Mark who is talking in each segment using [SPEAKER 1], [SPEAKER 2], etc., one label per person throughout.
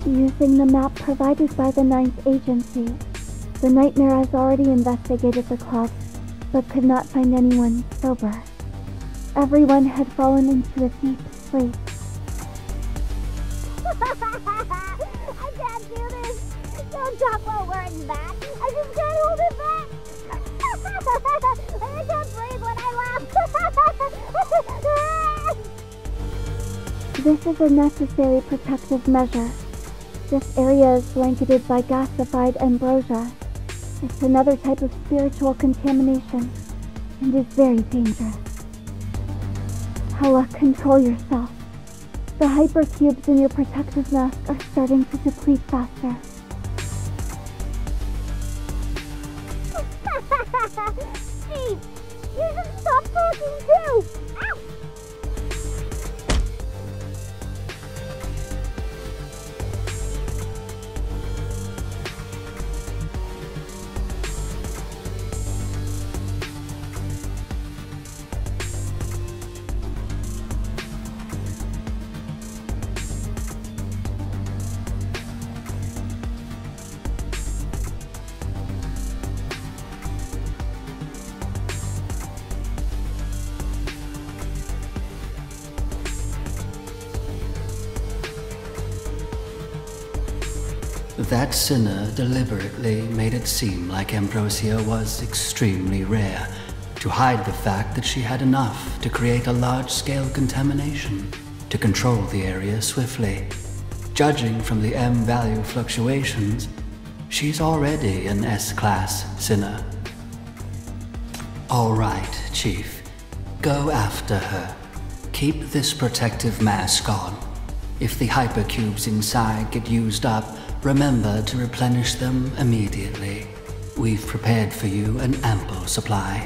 [SPEAKER 1] Using the map provided by the Ninth Agency, the Nightmare has already investigated the club, but could not find anyone sober. Everyone had fallen into a deep sleep.
[SPEAKER 2] I can't do this! Don't talk while we're in back! I just can't hold it back! I can't breathe when I laugh!
[SPEAKER 1] This is a necessary protective measure. This area is blanketed by gasified ambrosia. It's another type of spiritual contamination, and is very dangerous. Hella, control yourself. The hypercubes in your protective mask are starting to deplete faster.
[SPEAKER 2] Steve, you should stop talking too! Ow!
[SPEAKER 3] That sinner deliberately made it seem like ambrosia was extremely rare, to hide the fact that she had enough to create a large-scale contamination, to control the area swiftly. Judging from the M-value fluctuations, she's already an S-class sinner. All right, Chief. Go after her. Keep this protective mask on. If the hypercubes inside get used up, remember to replenish them immediately. We've prepared for you an ample supply.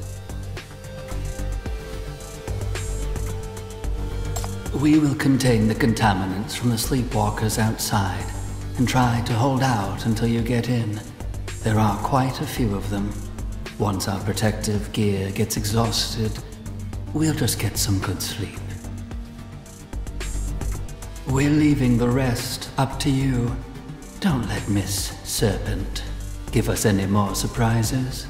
[SPEAKER 3] We will contain the contaminants from the sleepwalkers outside, and try to hold out until you get in. There are quite a few of them. Once our protective gear gets exhausted, we'll just get some good sleep. We're leaving the rest up to you. Don't let Miss Serpent give us any more surprises.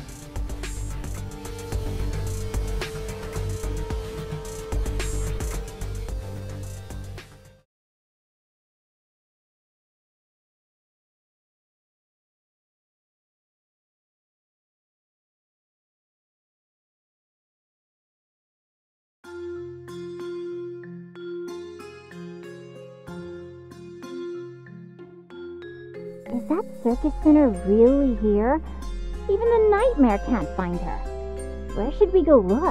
[SPEAKER 2] Is that circus spinner really here? Even the Nightmare can't find her. Where should we go look?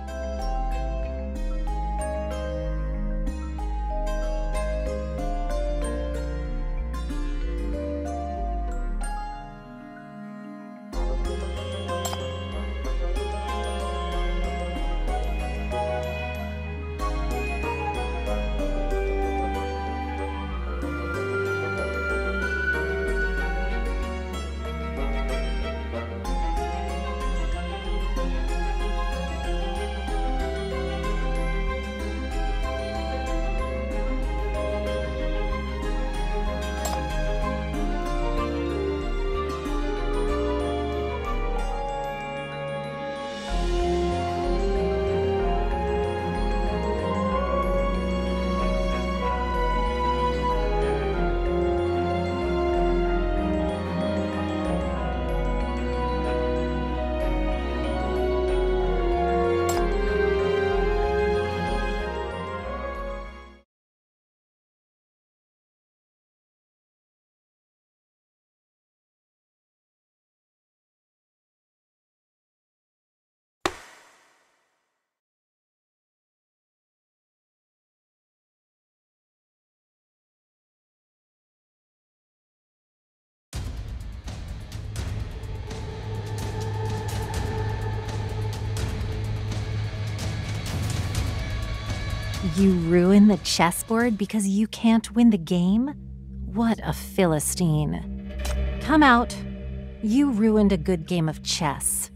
[SPEAKER 4] You ruin the chessboard because you can't win the game? What a Philistine. Come out. You ruined a good game of chess.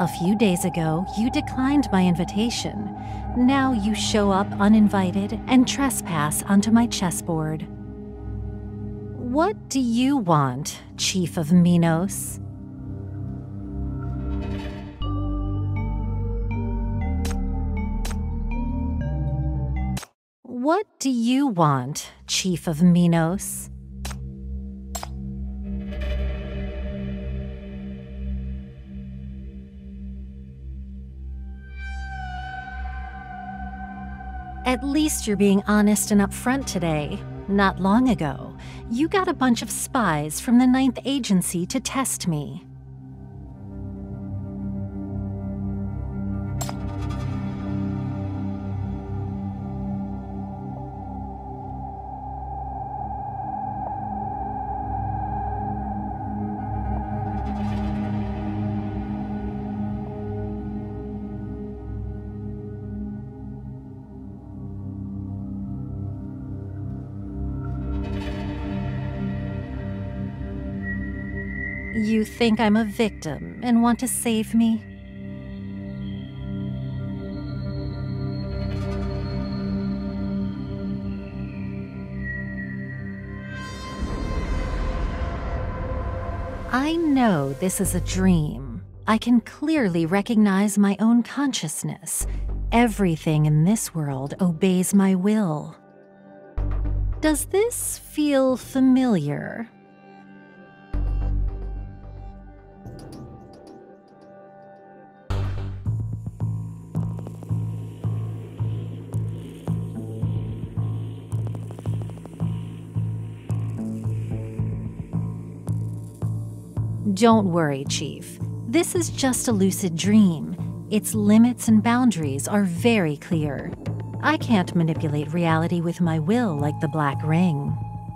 [SPEAKER 4] A few days ago, you declined my invitation. Now you show up uninvited and trespass onto my chessboard. What do you want, Chief of Minos? What do you want, Chief of Minos? At least you're being honest and upfront today. Not long ago, you got a bunch of spies from the Ninth Agency to test me. You think I'm a victim and want to save me? I know this is a dream. I can clearly recognize my own consciousness. Everything in this world obeys my will. Does this feel familiar? Don't worry, Chief. This is just a lucid dream. Its limits and boundaries are very clear. I can't manipulate reality with my will like the Black Ring.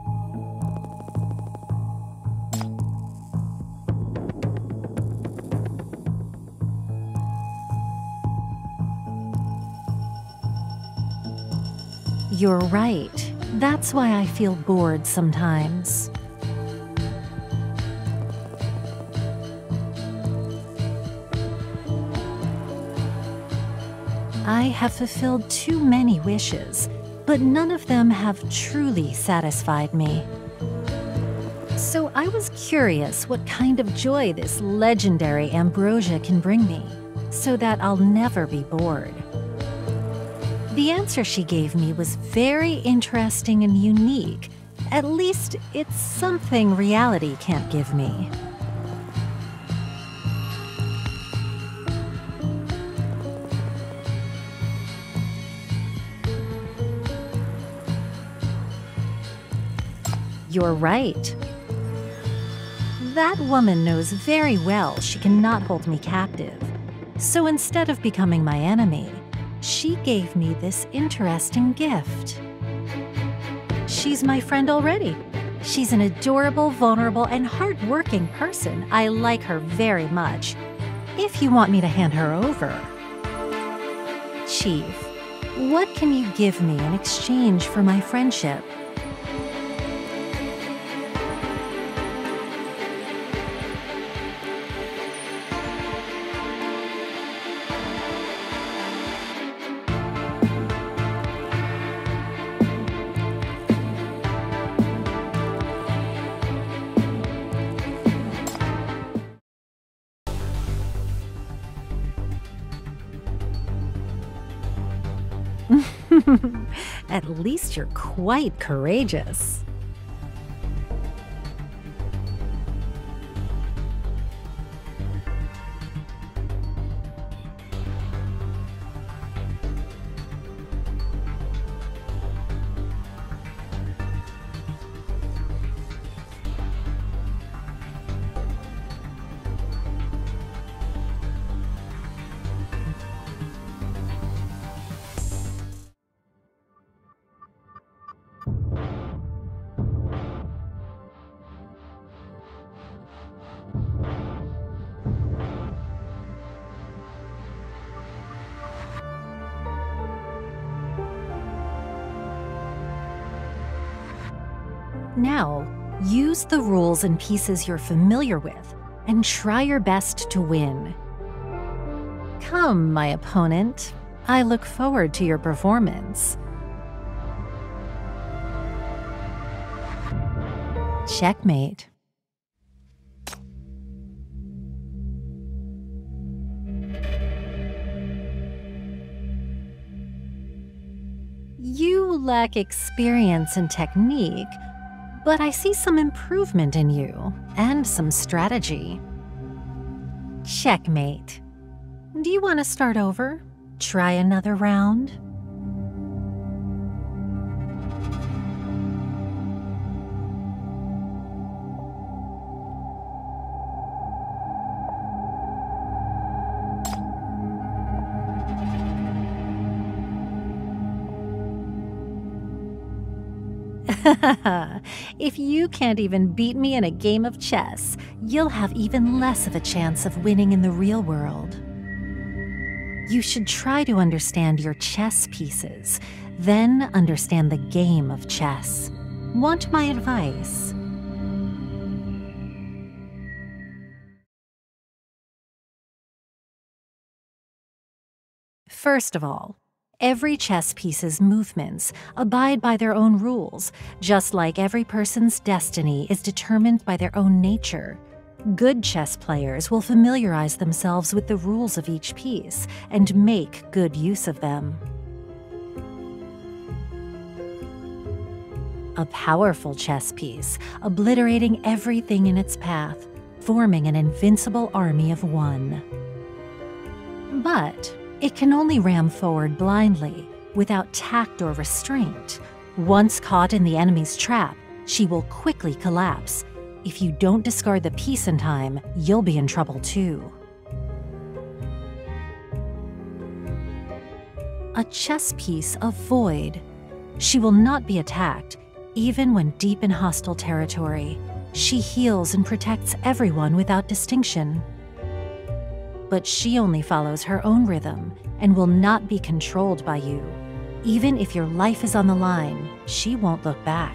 [SPEAKER 4] You're right. That's why I feel bored sometimes. I have fulfilled too many wishes, but none of them have truly satisfied me. So I was curious what kind of joy this legendary ambrosia can bring me, so that I'll never be bored. The answer she gave me was very interesting and unique. At least it's something reality can't give me. You're right. That woman knows very well she cannot hold me captive. So instead of becoming my enemy, she gave me this interesting gift. She's my friend already. She's an adorable, vulnerable, and hardworking person. I like her very much. If you want me to hand her over. Chief, what can you give me in exchange for my friendship? At least you're quite courageous. Now, use the rules and pieces you're familiar with and try your best to win. Come, my opponent. I look forward to your performance. Checkmate. You lack experience and technique, but I see some improvement in you and some strategy. Checkmate. Do you want to start over? Try another round? If you can't even beat me in a game of chess, you'll have even less of a chance of winning in the real world. You should try to understand your chess pieces, then understand the game of chess. Want my advice? First of all, every chess piece's movements abide by their own rules, just like every person's destiny is determined by their own nature. Good chess players will familiarize themselves with the rules of each piece and make good use of them. A powerful chess piece, obliterating everything in its path, forming an invincible army of one. But it can only ram forward blindly, without tact or restraint. Once caught in the enemy's trap, she will quickly collapse. If you don't discard the piece in time, you'll be in trouble too. A chess piece of void. She will not be attacked, even when deep in hostile territory. She heals and protects everyone without distinction. But she only follows her own rhythm and will not be controlled by you. Even if your life is on the line, she won't look back.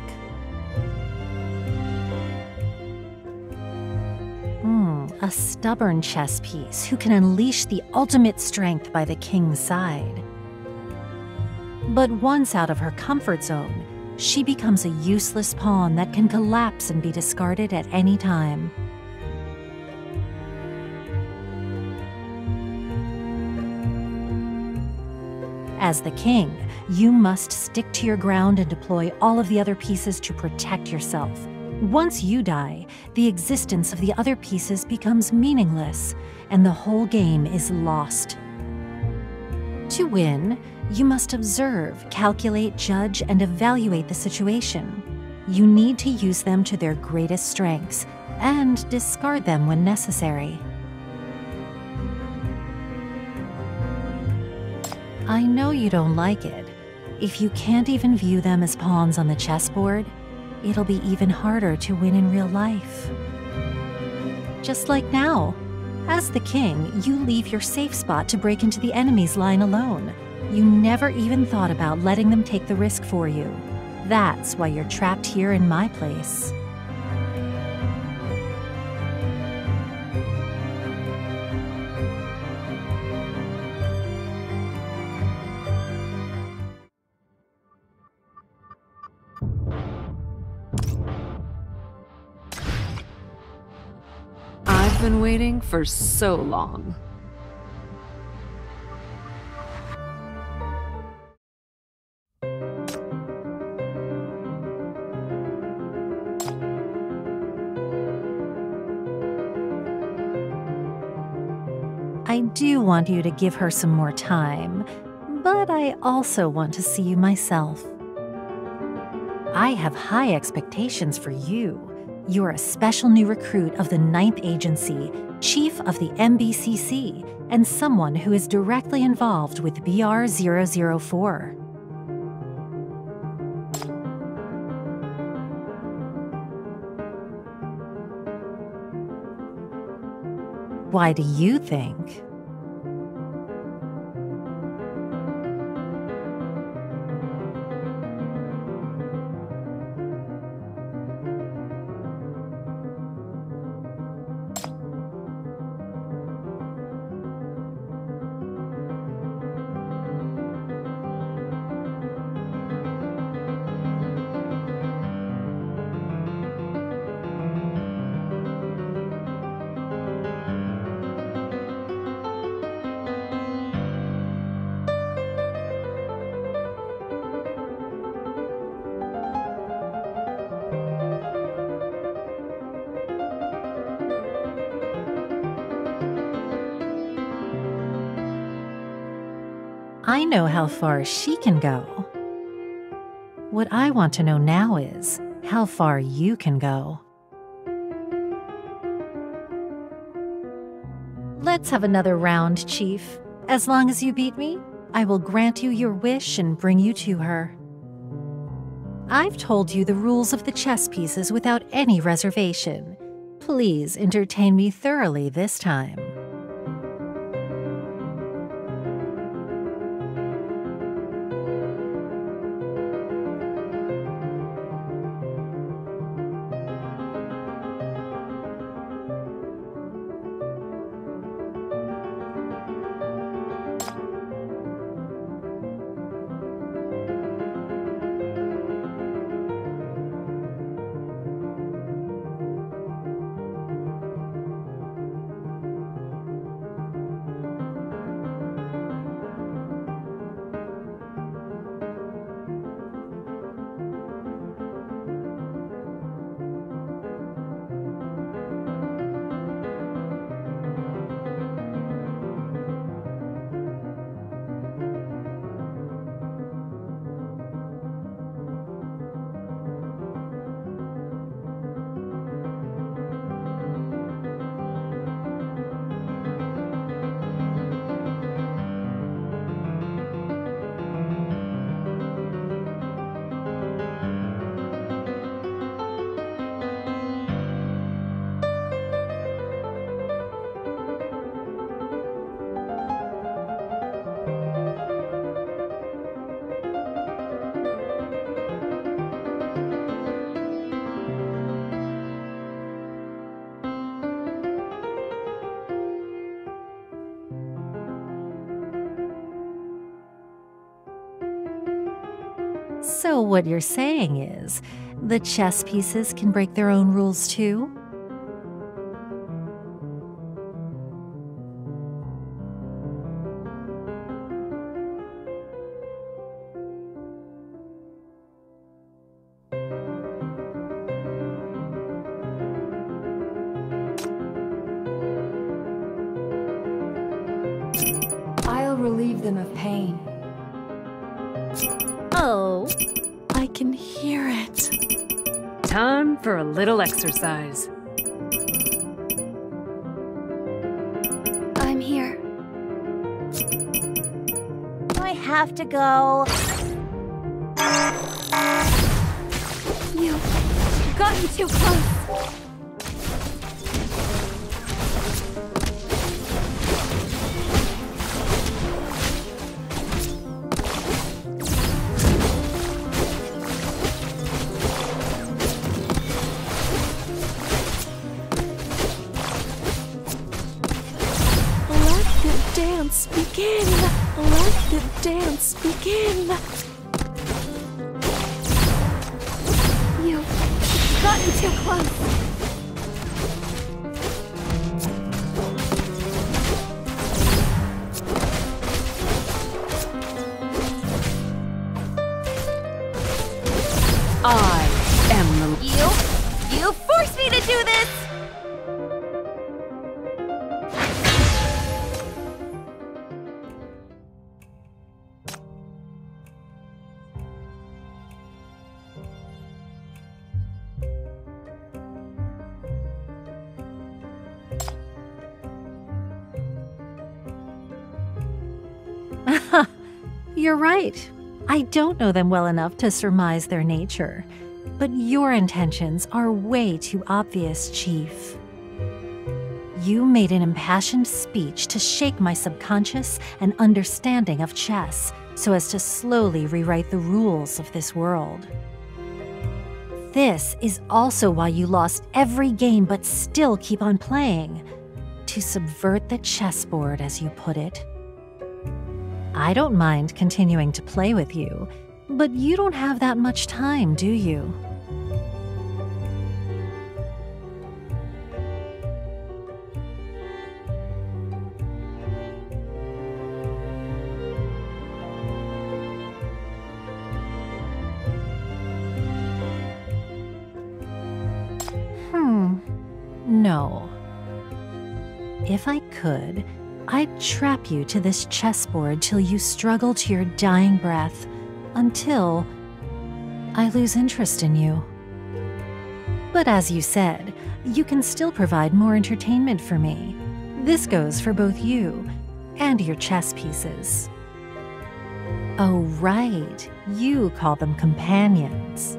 [SPEAKER 4] A stubborn chess piece who can unleash the ultimate strength by the king's side. But once out of her comfort zone, she becomes a useless pawn that can collapse and be discarded at any time. As the king, you must stick to your ground and deploy all of the other pieces to protect yourself. Once you die, the existence of the other pieces becomes meaningless, and the whole game is lost. To win, you must observe, calculate, judge, and evaluate the situation. You need to use them to their greatest strengths, and discard them when necessary. I know you don't like it. If you can't even view them as pawns on the chessboard, it'll be even harder to win in real life. Just like now. As the king, you leave your safe spot to break into the enemy's line alone. You never even thought about letting them take the risk for you. That's why you're trapped here in my place.
[SPEAKER 5] I've been waiting for so long.
[SPEAKER 4] I do want you to give her some more time, but I also want to see you myself. I have high expectations for you. You're a special new recruit of the 9th Agency, chief of the MBCC, and someone who is directly involved with BR-004. Why do you think? I know how far she can go. What I want to know now is how far you can go. Let's have another round, Chief. As long as you beat me, I will grant you your wish and bring you to her. I've told you the rules of the chess pieces without any reservation. Please entertain me thoroughly this time. So what you're saying is, the chess pieces can break their own rules too?
[SPEAKER 6] I'll relieve them of pain.
[SPEAKER 4] Oh.
[SPEAKER 6] I can hear it.
[SPEAKER 5] Time for a little exercise.
[SPEAKER 6] I'm here.
[SPEAKER 2] I have to go.
[SPEAKER 6] You've gotten too close. Dance begin! Let the dance begin! You've gotten too close!
[SPEAKER 5] I am the...
[SPEAKER 2] You forced me to do this!
[SPEAKER 4] You're right. I don't know them well enough to surmise their nature, but your intentions are way too obvious, Chief. You made an impassioned speech to shake my subconscious and understanding of chess so as to slowly rewrite the rules of this world. This is also why you lost every game but still keep on playing, to subvert the chessboard, as you put it. I don't mind continuing to play with you, but you don't have that much time, do you? No. If I could, I'd trap you to this chessboard till you struggle to your dying breath, until I lose interest in you. But as you said, you can still provide more entertainment for me. This goes for both you and your chess pieces. Oh, right. You call them companions.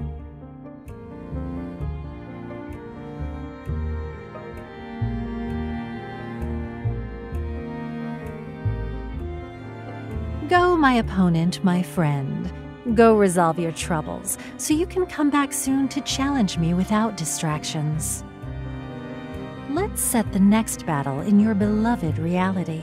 [SPEAKER 4] Go, my opponent, my friend. Go resolve your troubles, so you can come back soon to challenge me without distractions. Let's set the next battle in your beloved reality.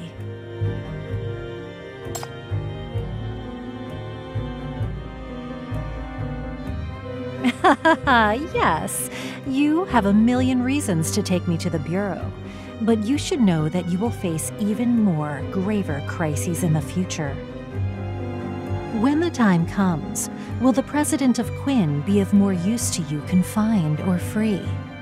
[SPEAKER 4] Yes, you have a million reasons to take me to the Bureau, but you should know that you will face even more graver crises in the future. When the time comes, will the president of Quinn be of more use to you confined or free?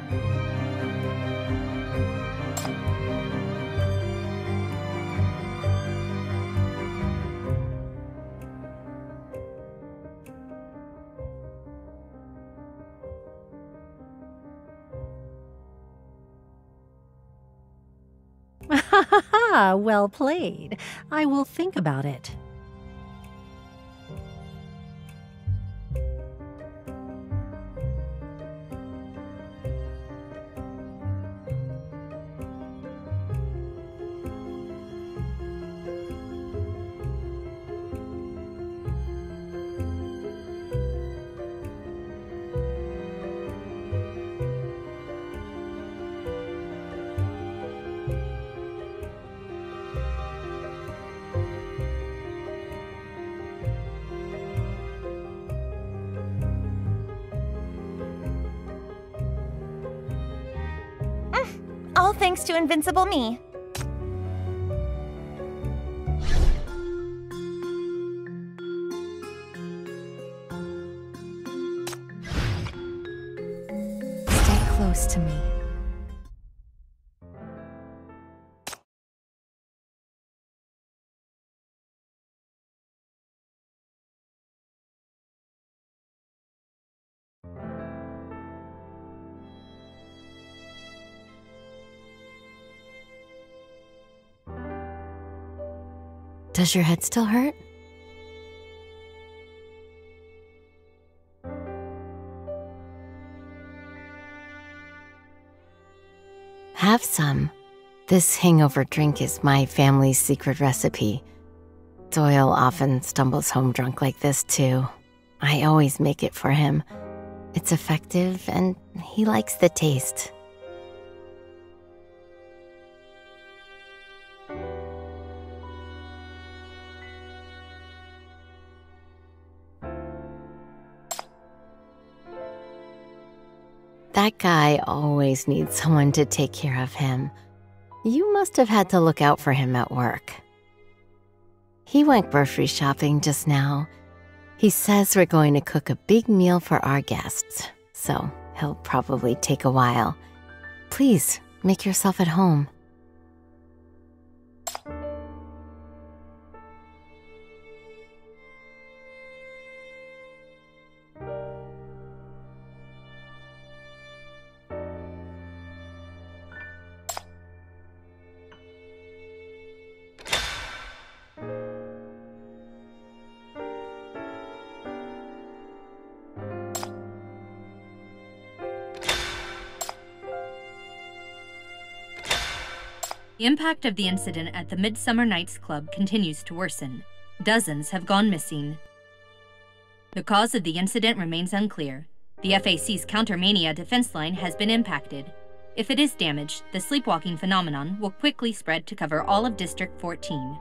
[SPEAKER 4] Well played. I will think about it.
[SPEAKER 2] All thanks to Invincible Me.
[SPEAKER 6] Stay close to me. Does your head still hurt? Have some. This hangover drink is my family's secret recipe. Doyle often stumbles home drunk like this too. I always make it for him. It's effective and he likes the taste. That guy always needs someone to take care of him. You must have had to look out for him at work. He went grocery shopping just now. He says we're going to cook a big meal for our guests, so he'll probably take a while. Please, make yourself at home.
[SPEAKER 7] The impact of the incident at the Midsummer Nights Club continues to worsen. Dozens have gone missing. The cause of the incident remains unclear. The FAC's Countermania defense line has been impacted. If it is damaged, the sleepwalking phenomenon will quickly spread to cover all of District 14.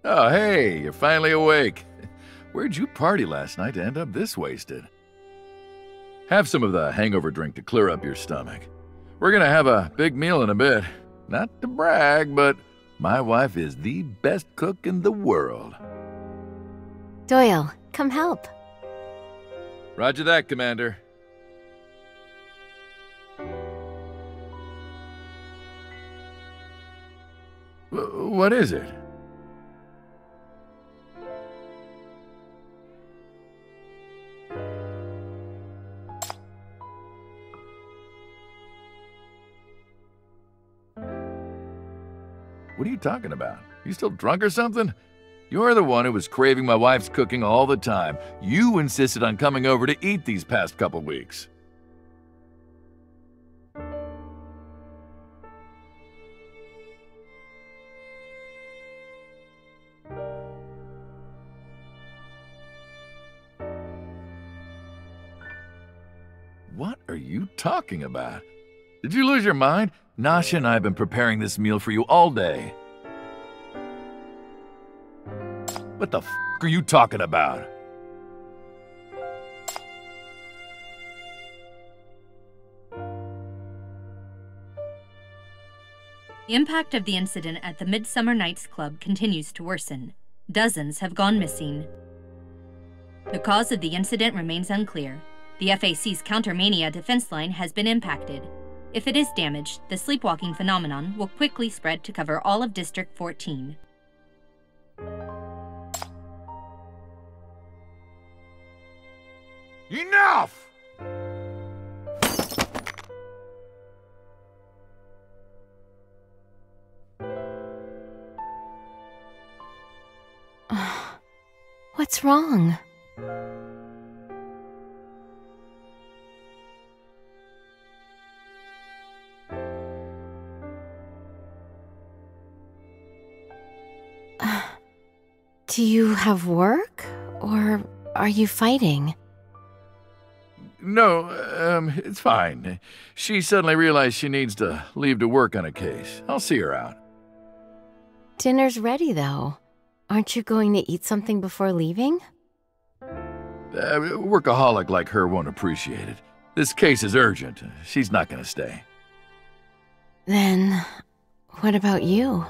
[SPEAKER 8] Oh, hey, you're finally awake. Where'd you party last night to end up this wasted? Have some of the hangover drink to clear up your stomach. We're gonna have a big meal in a bit. Not to brag, but my wife is the best cook in the world.
[SPEAKER 6] Doyle, come help.
[SPEAKER 8] Roger that, Commander. What is it? What are you talking about? You still drunk or something? You're the one who was craving my wife's cooking all the time. You insisted on coming over to eat these past couple weeks. What are you talking about? Did you lose your mind? Nasha and I have been preparing this meal for you all day. What the f*** are you talking about?
[SPEAKER 7] The impact of the incident at the Midsummer Night's Club continues to worsen. Dozens have gone missing. The cause of the incident remains unclear. The FAC's Countermania defense line has been impacted. If it is damaged, the sleepwalking phenomenon will quickly spread to cover all of District 14.
[SPEAKER 8] Enough!
[SPEAKER 6] What's wrong? Do you have work? Or are you fighting?
[SPEAKER 8] No, it's fine. She suddenly realized she needs to leave to work on a case. I'll see her out.
[SPEAKER 6] Dinner's ready, though. Aren't you going to eat something before leaving?
[SPEAKER 8] A workaholic like her won't appreciate it. This case is urgent. She's not gonna stay.
[SPEAKER 6] Then, what about you?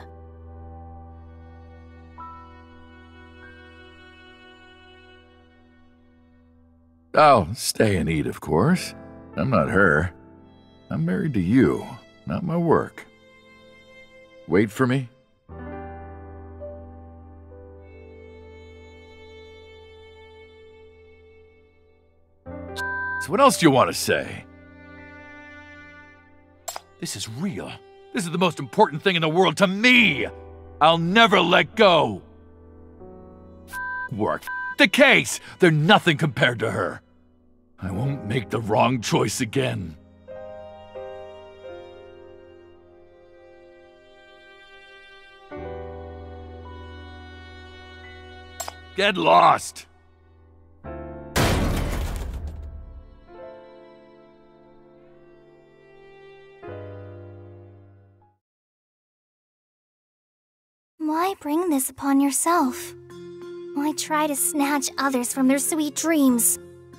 [SPEAKER 8] I'll stay and eat, of course. I'm not her. I'm married to you, not my work. Wait for me? So what else do you want to say? This is real. This is the most important thing in the world to me. I'll never let go. Work. The case. They're nothing compared to her. I won't make the wrong choice again. Get lost.
[SPEAKER 2] Why bring this upon yourself? Why try to snatch others from their sweet dreams?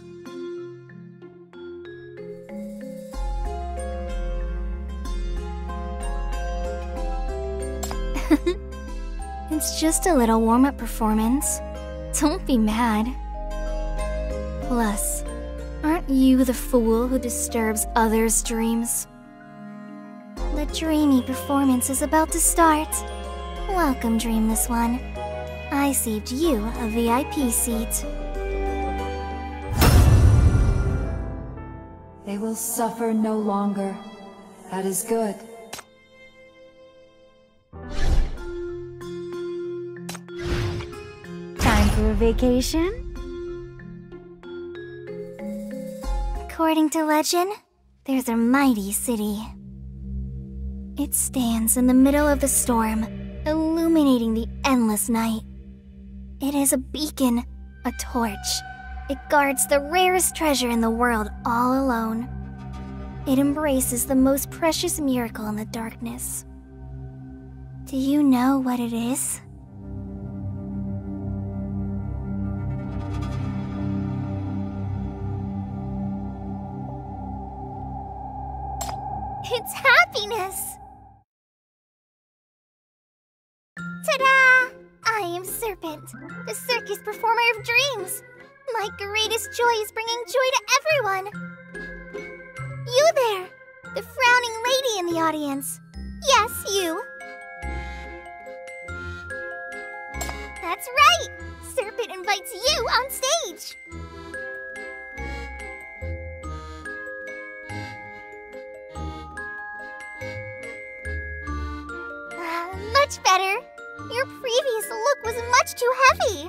[SPEAKER 2] It's just a little warm-up performance. Don't be mad. Plus, aren't you the fool who disturbs others' dreams? The dreamy performance is about to start. Welcome, Dreamless One. I saved you a VIP seat.
[SPEAKER 9] They will suffer no longer. That is good.
[SPEAKER 2] Time for a vacation? According to legend, there's a mighty city. It stands in the middle of the storm, illuminating the endless night. It is a beacon, a torch. It guards the rarest treasure in the world all alone. It embraces the most precious miracle in the darkness. Do you know what it is? It's happiness! Ta-da! I am Serpent, the circus performer of dreams. My greatest joy is bringing joy to everyone. You there, the frowning lady in the audience. Yes, you. That's right! Serpent invites you on stage! Much better. Your previous look was much too heavy.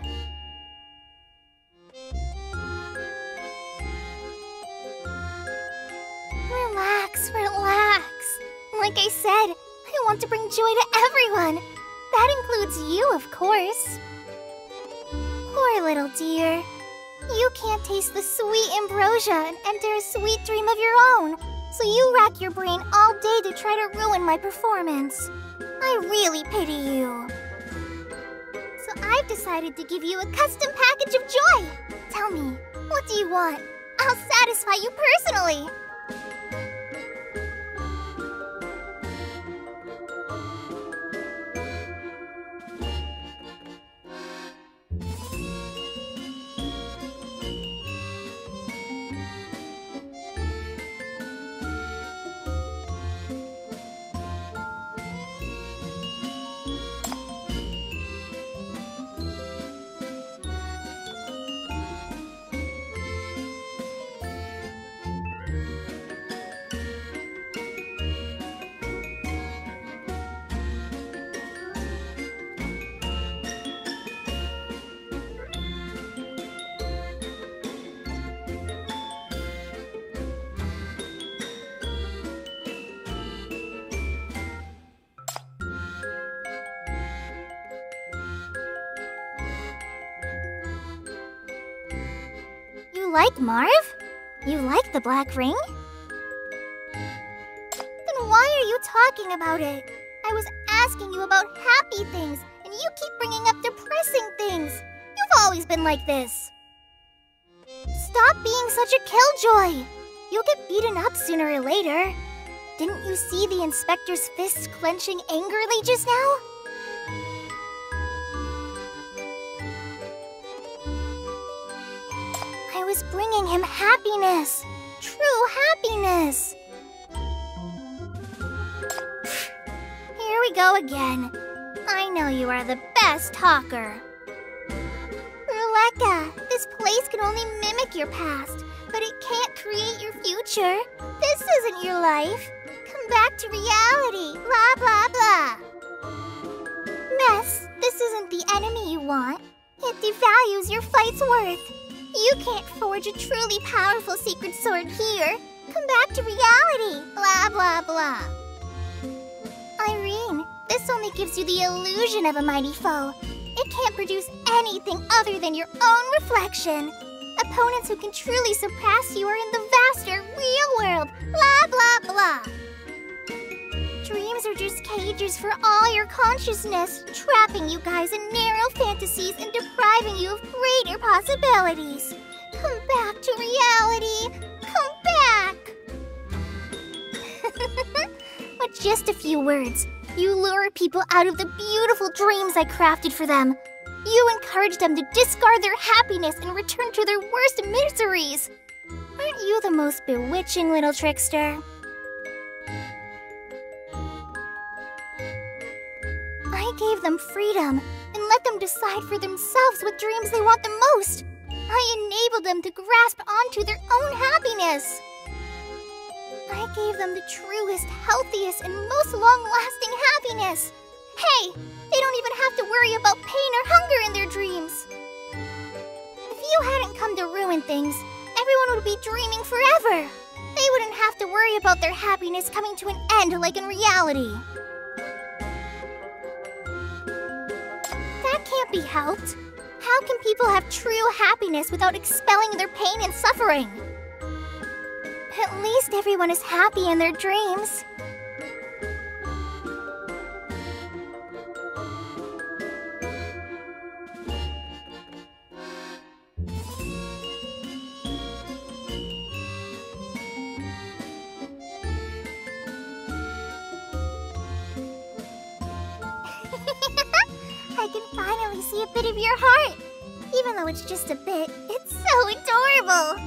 [SPEAKER 2] Relax, relax. Like I said, I want to bring joy to everyone. That includes you, of course. Poor little dear. You can't taste the sweet ambrosia and enter a sweet dream of your own, so you rack your brain all day to try to ruin my performance. I really pity you. So I've decided to give you a custom package of joy. Tell me, what do you want? I'll satisfy you personally. You like Marv? You like the black ring? Then why are you talking about it? I was asking you about happy things, and you keep bringing up depressing things. You've always been like this. Stop being such a killjoy. You'll get beaten up sooner or later. Didn't you see the inspector's fists clenching angrily just now? I was bringing him happiness. True happiness. Here we go again. I know you are the best talker. Rebecca, this place can only mimic your past, but it can't create your future. This isn't your life. Come back to reality. Blah, blah, blah. Mess, this isn't the enemy you want. It devalues your fight's worth. You can't forge a truly powerful secret sword here. Come back to reality. Blah, blah, blah. Irene, this only gives you the illusion of a mighty foe. It can't produce anything other than your own reflection. Opponents who can truly surpass you are in the vaster real world. Blah, blah, blah. Dreams are just cages for all your consciousness, trapping you guys in narrow fantasies and depriving you of greater possibilities. Come back to reality. Come back. With just a few words, you lure people out of the beautiful dreams I crafted for them. You encourage them to discard their happiness and return to their worst miseries. Aren't you the most bewitching little trickster? I gave them freedom and let them decide for themselves what dreams they want the most. I enabled them to grasp onto their own happiness. I gave them the truest, healthiest, and most long-lasting happiness. Hey, they don't even have to worry about pain or hunger in their dreams. If you hadn't come to ruin things, everyone would be dreaming forever. They wouldn't have to worry about their happiness coming to an end like in reality. That can't be helped. How can people have true happiness without expelling their pain and suffering? At least everyone is happy in their dreams. finally see a bit of your heart. Even though it's just a bit, it's so adorable.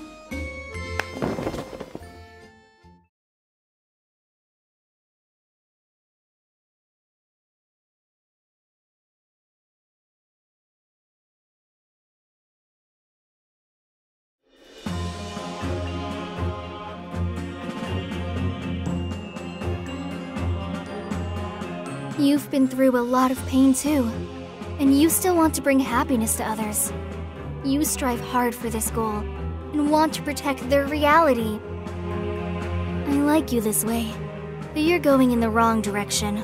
[SPEAKER 2] You've been through a lot of pain too, and you still want to bring happiness to others. You strive hard for this goal, and want to protect their reality. I like you this way, but you're going in the wrong direction.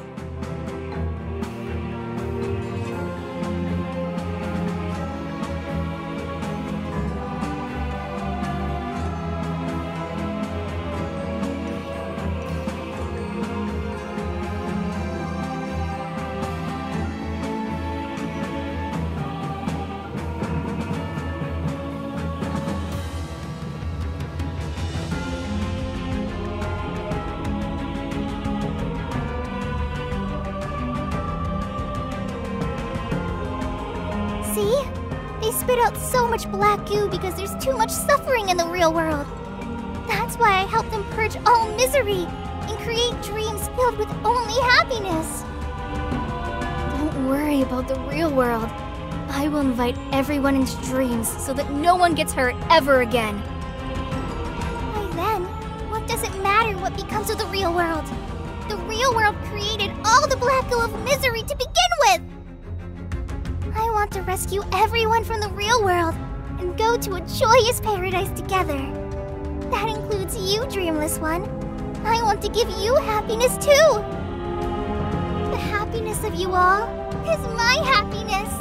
[SPEAKER 2] See? They spit out so much black goo because there's too much suffering in the real world. That's why I help them purge all misery and create dreams filled with only happiness. Don't worry about the real world. I will invite everyone into dreams so that no one gets hurt ever again. By then, what does it matter what becomes of the real world? The real world created all the black goo of misery to begin with! I want to rescue everyone from the real world and go to a joyous paradise together. That includes you, Dreamless One. I want to give you happiness too. The happiness of you all is my happiness.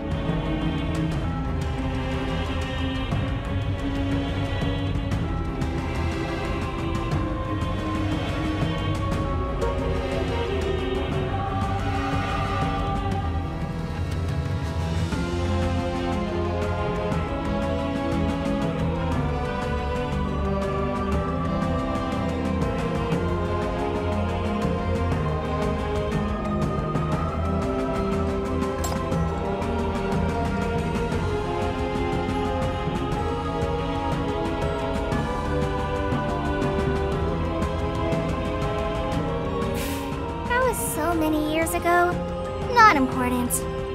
[SPEAKER 2] So many years ago, not important.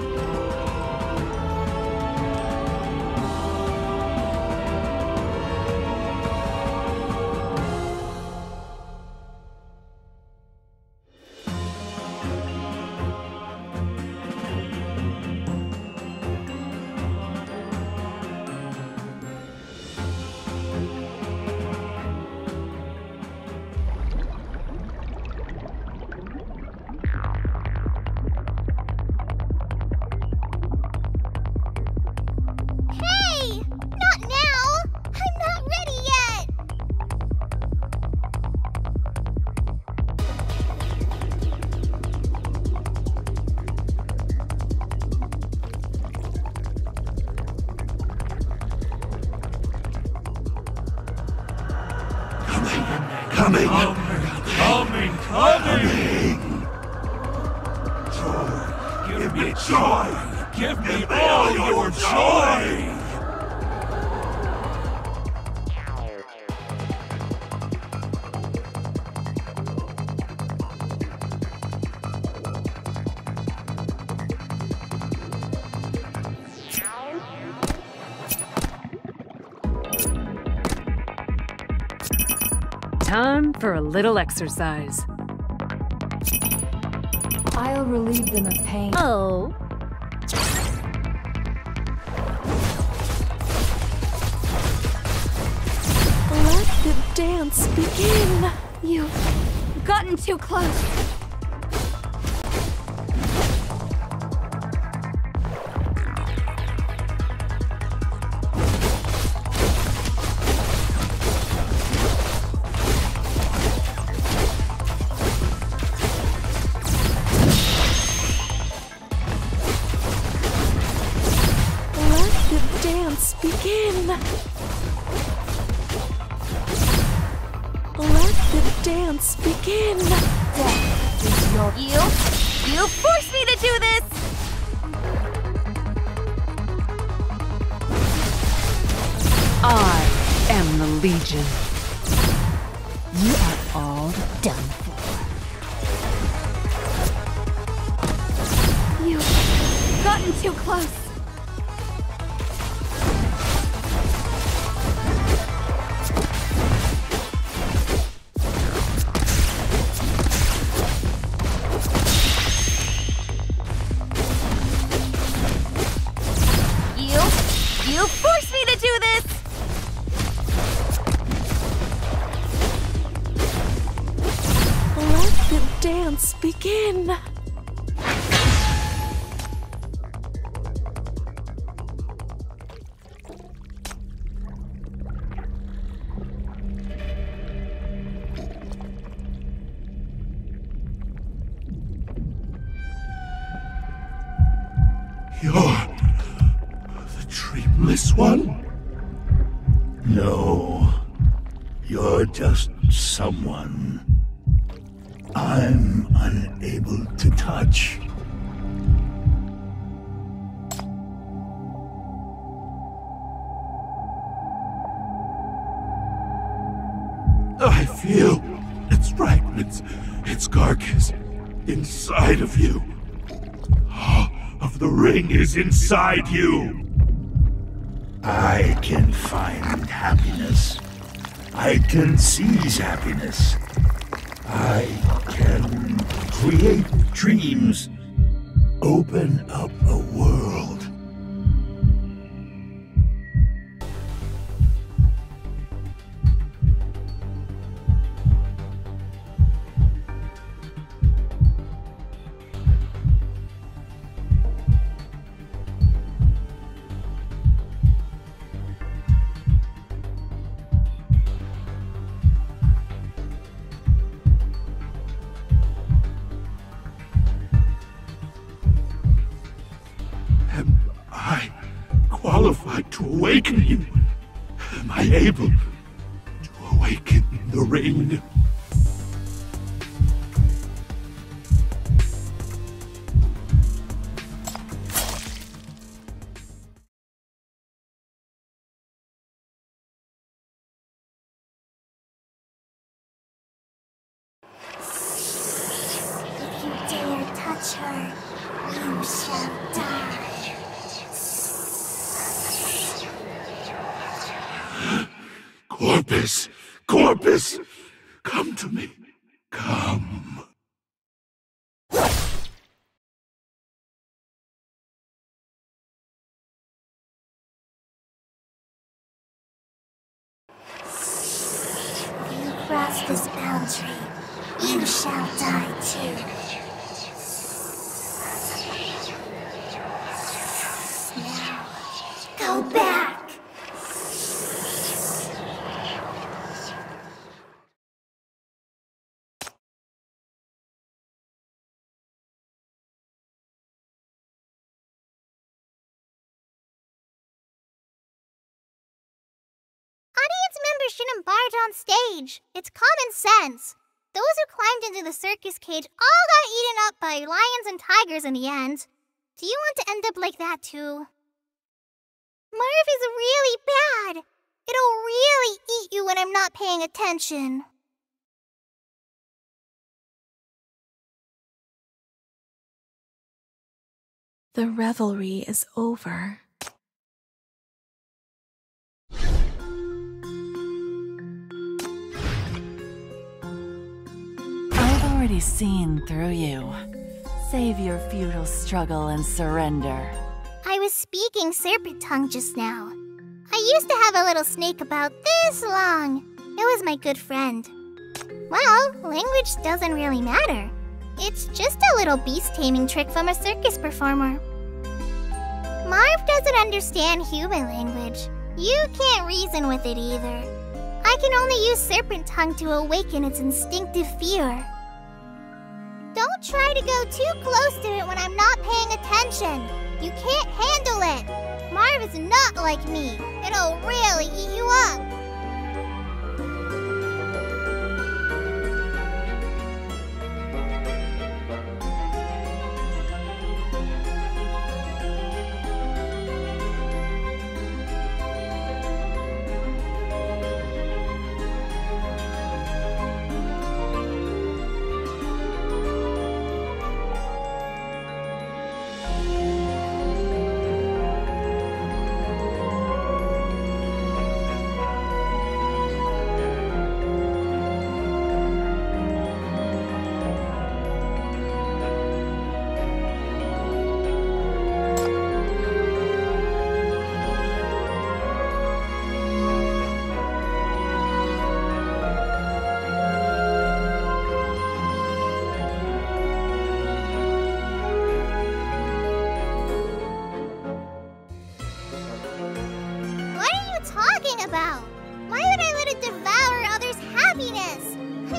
[SPEAKER 10] Coming! Joy! Give me joy! Give me all your joy!
[SPEAKER 5] Time for a little exercise.
[SPEAKER 9] I'll relieve them of pain.
[SPEAKER 4] Oh.
[SPEAKER 11] Let the dance begin. You've gotten too close. Begin. Let the dance begin.
[SPEAKER 2] Death is your... You forced me to do this!
[SPEAKER 5] am the Legion.
[SPEAKER 4] You are all done for.
[SPEAKER 11] You've gotten too close.
[SPEAKER 2] You forced me to do this!
[SPEAKER 11] Let the dance begin.
[SPEAKER 10] You're the Dreamless One? No, you're just someone I'm unable to touch. I feel its fragments, its carcass, inside of you. All of the ring is inside you. I can find happiness. I can seize happiness. I can create dreams. Open up a world. Am I qualified to awaken you? Am I able to awaken the ring?
[SPEAKER 2] If you dare touch her, you shall die.
[SPEAKER 10] Corpus! Corpus! Come to me. Come.
[SPEAKER 2] If you cross this boundary, you shall die too. Now, go back!
[SPEAKER 12] Audience members shouldn't barge on stage. It's common sense. Those who climbed into the circus cage all got eaten up by lions and tigers in the end. Do you want to end up like that too? Marv is really bad. It'll really eat you when I'm not paying attention.
[SPEAKER 11] The revelry is over.
[SPEAKER 13] I've already seen through you. Save your futile struggle and surrender.
[SPEAKER 12] I was speaking serpent tongue just now. I used to have a little snake about this long. It was my good friend. Well, language doesn't really matter. It's just a little beast-taming trick from a circus performer. Marv doesn't understand human language. You can't reason with it either. I can only use serpent tongue to awaken its instinctive fear. Don't try to go too close to it when I'm not paying attention. You can't handle it. Marv is not like me. It'll really eat you up.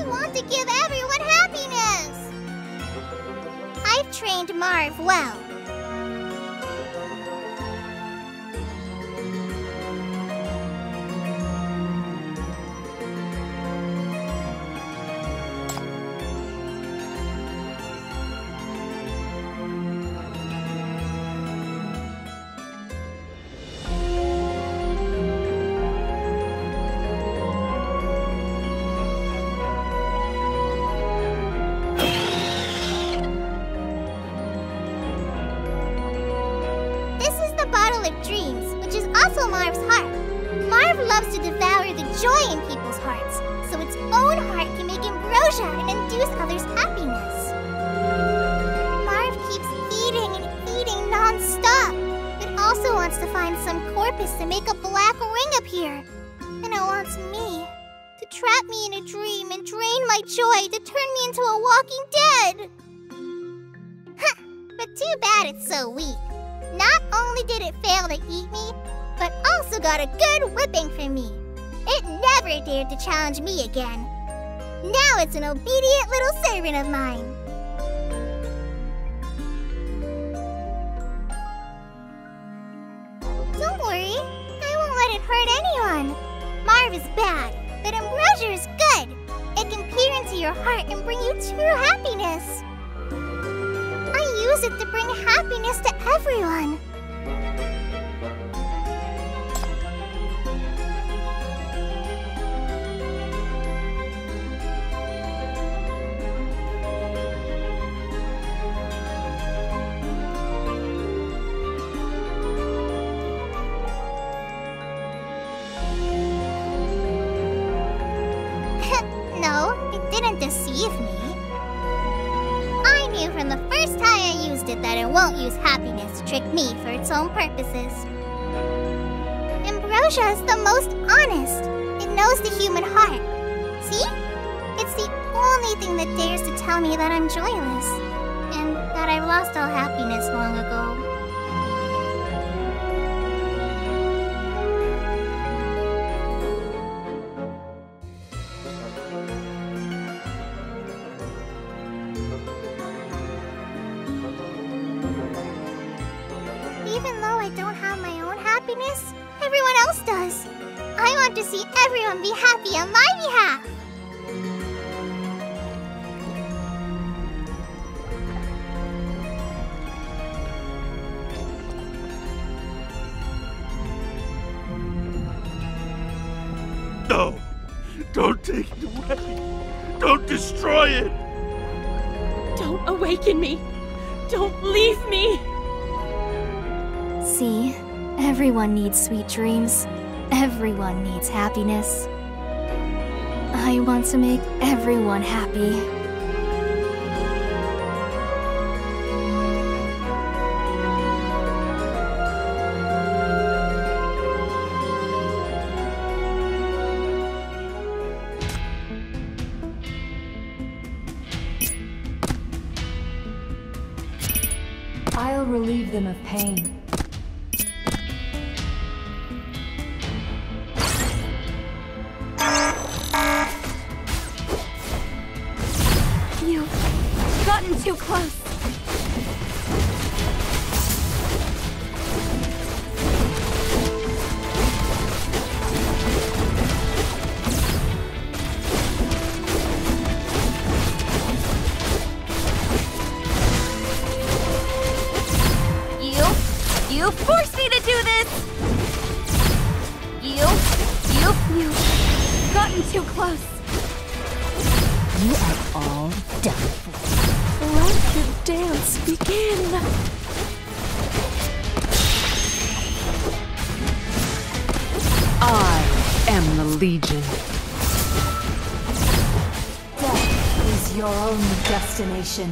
[SPEAKER 12] want to give everyone happiness! I've trained Marv well. Dreams, which is also Marv's heart. Marv loves to devour the joy in people's hearts, so its own heart can make ambrosia and induce others' happiness. Marv keeps eating and eating non-stop, but also wants to find some corpus to make a black ring appear. And it wants me to trap me in a dream and drain my joy to turn me into a walking dead. But too bad it's so weak. Not only did it fail to eat me, but also got a good whipping from me. It never dared to challenge me again. Now it's an obedient little servant of mine. Don't worry, I won't let it hurt anyone. Marv is bad, but ambrosia is good. It can peer into your heart and bring you true happiness. I use it to bring happiness to everyone. No, it didn't deceive me. I knew from the first time I used it that it won't use happiness to trick me for its own purposes. Ambrosia is the most honest. It knows the human heart. See? It's the only thing that dares to tell me that I'm joyless, and that I've lost all happiness long ago. Even though I don't have my own happiness, everyone else does. I want to see everyone be happy on my behalf.
[SPEAKER 10] No! Don't take it away! Don't destroy it!
[SPEAKER 14] Don't awaken me! Don't leave me!
[SPEAKER 2] See, everyone needs sweet dreams. Everyone needs happiness. I want to make everyone happy.
[SPEAKER 9] I'll relieve them of pain.
[SPEAKER 11] You've gotten too close. You forced me to do this! You've gotten too close.
[SPEAKER 4] You are all done for.
[SPEAKER 14] Let the dance begin.
[SPEAKER 5] I am the Legion.
[SPEAKER 9] Death is your only destination.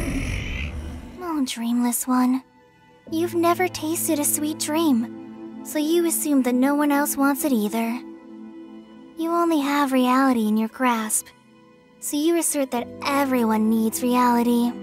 [SPEAKER 2] Oh, dreamless one. You've never tasted a sweet dream, so you assume that no one else wants it either. You only have reality in your grasp, so you assert that everyone needs reality.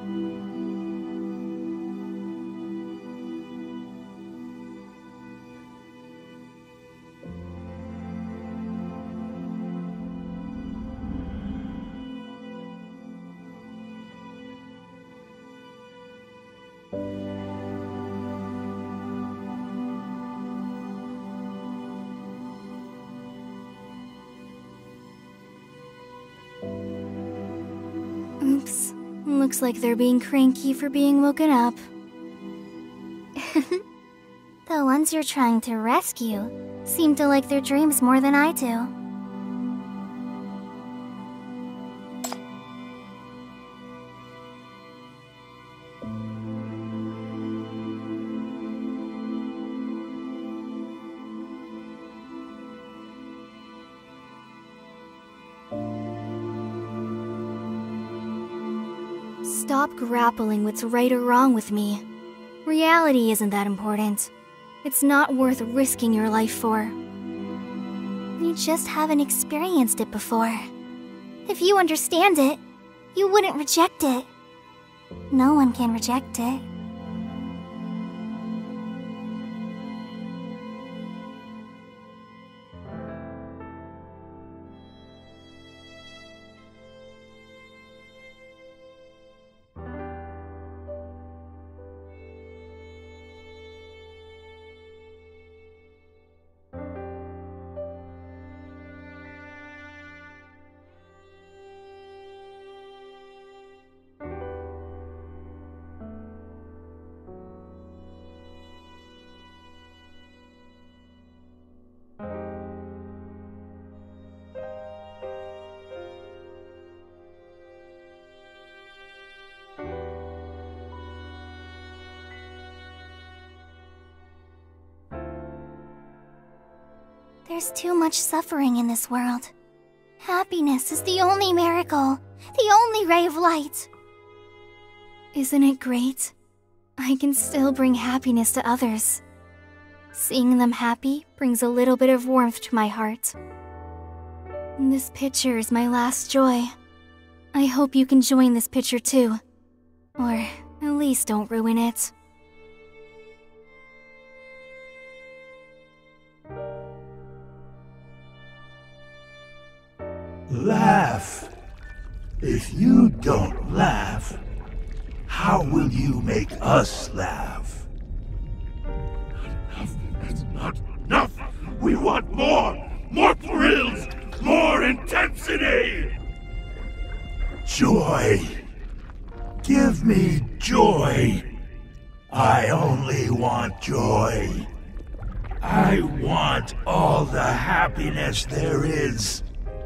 [SPEAKER 2] Oops. Looks like they're being cranky for being woken up. The ones you're trying to rescue seem to like their dreams more than I do. Stop grappling what's right or wrong with me. Reality isn't that important. It's not worth risking your life for. You just haven't experienced it before. If you understand it, you wouldn't reject it. No one can reject it. There's too much suffering in this world. Happiness is the only miracle, the only ray of light. Isn't it great? I can still bring happiness to others. Seeing them happy brings a little bit of warmth to my heart. This picture is my last joy. I hope you can join this picture too. Or at least don't ruin it.
[SPEAKER 10] Laugh. If you don't laugh, how will you make us laugh? Not enough. That's not enough. We want more. More thrills. More intensity. Joy. Give me joy. I only want joy. I want all the happiness there is.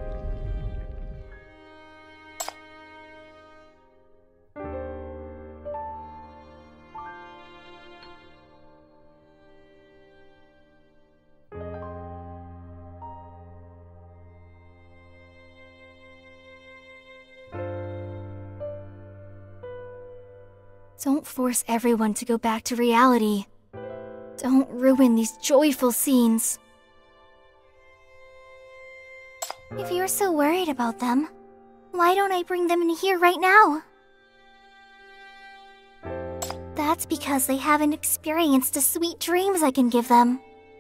[SPEAKER 2] Don't force everyone to go back to reality. Don't ruin these joyful scenes. If you're so worried about them, why don't I bring them in here right now? That's because they haven't experienced the sweet dreams I can give them.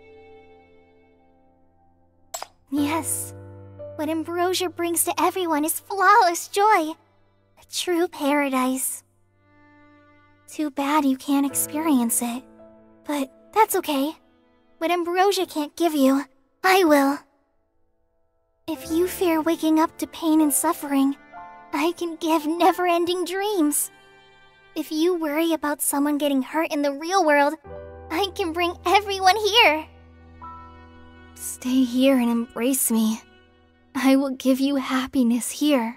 [SPEAKER 2] Yes, what Ambrosia brings to everyone is flawless joy. A true paradise. Too bad you can't experience it. But that's okay. What Ambrosia can't give you, I will. If you fear waking up to pain and suffering, I can give never-ending dreams. If you worry about someone getting hurt in the real world, I can bring everyone here. Stay here and embrace me. I will give you happiness here.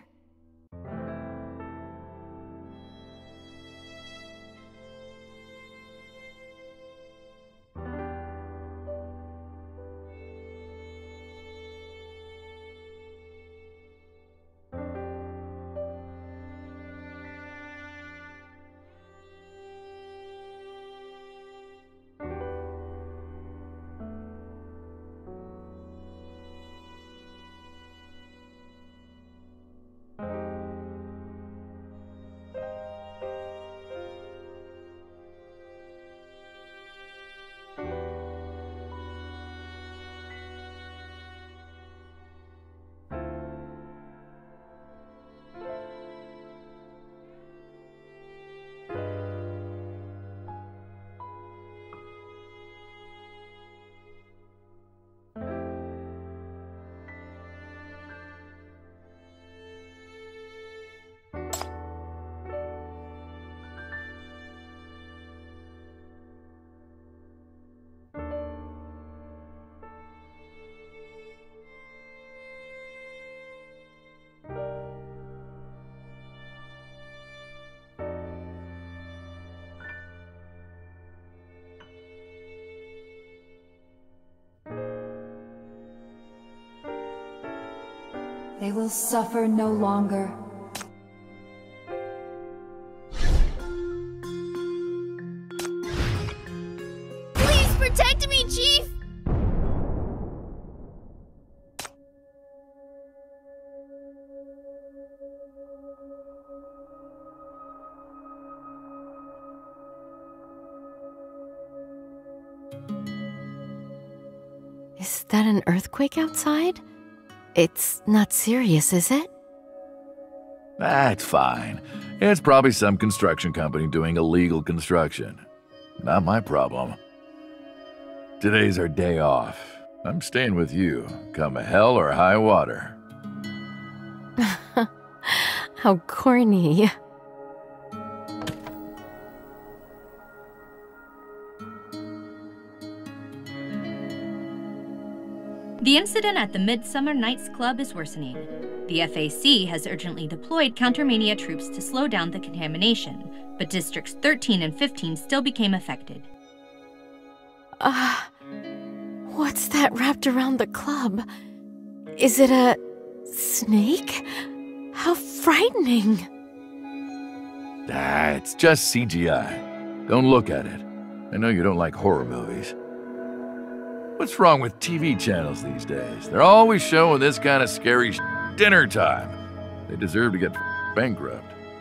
[SPEAKER 9] They will suffer no longer.
[SPEAKER 11] Please protect me, Chief!
[SPEAKER 6] Is that an earthquake outside? It's not serious, is it?
[SPEAKER 8] That's fine. It's probably some construction company doing illegal construction. Not my problem. Today's our day off. I'm staying with you, come hell or high water.
[SPEAKER 6] How corny.
[SPEAKER 7] The incident at the Midsummer Nights Club is worsening. The FAC has urgently deployed Countermania troops to slow down the contamination, but Districts 13 and 15 still became affected.
[SPEAKER 6] What's that wrapped around the club? Is it a snake? How frightening.
[SPEAKER 8] It's just CGI. Don't look at it. I know you don't like horror movies. What's wrong with TV channels these days? They're always showing this kind of scary dinner time. They deserve to get bankrupt.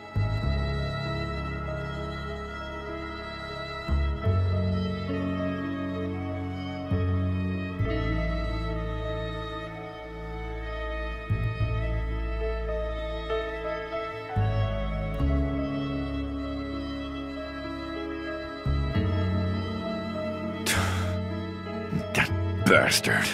[SPEAKER 8] Bastard.